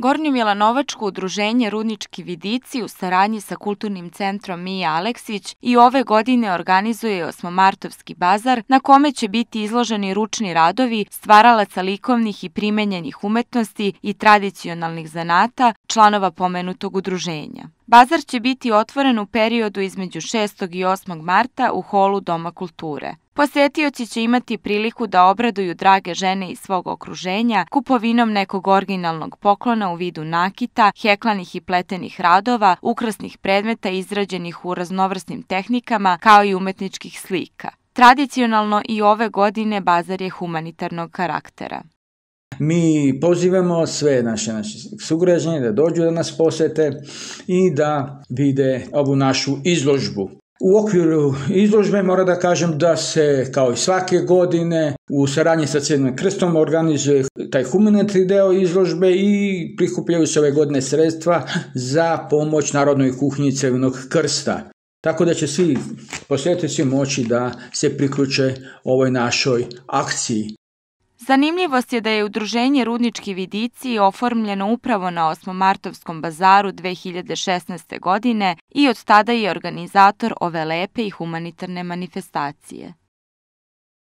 Gornjomilanovačko udruženje Rudnički vidici u saradnji sa Kulturnim centrom Mija Aleksić i ove godine organizuje osmomartovski bazar na kome će biti izloženi ručni radovi stvaralaca likovnih i primenjenih umetnosti i tradicionalnih zanata članova pomenutog udruženja. Bazar će biti otvoren u periodu između 6. i 8. marta u holu Doma kulture. Posetioci će imati priliku da obraduju drage žene iz svog okruženja kupovinom nekog originalnog poklona u vidu nakita, heklanih i pletenih radova, ukrasnih predmeta izrađenih u raznovrsnim tehnikama kao i umetničkih slika. Tradicionalno i ove godine bazar je humanitarnog karaktera. Mi pozivamo sve naše sugrađane da dođu da nas posete i da vide ovu našu izložbu. U okviru izložbe moram da kažem da se, kao i svake godine, u saradnji sa Crvenim krstom organizuje taj humanitarni deo izložbe i prikupljaju se ove godine sredstva za pomoć Narodnoj kuhinji Crvenog krsta. Tako da će svi posjetioci moći da se priključe ovoj našoj akciji. Zanimljivost je da je udruženje Rudnički vidici oformljeno upravo na osmomartovskom bazaru 2016. godine i od tada je organizator ove lepe i humanitarne manifestacije.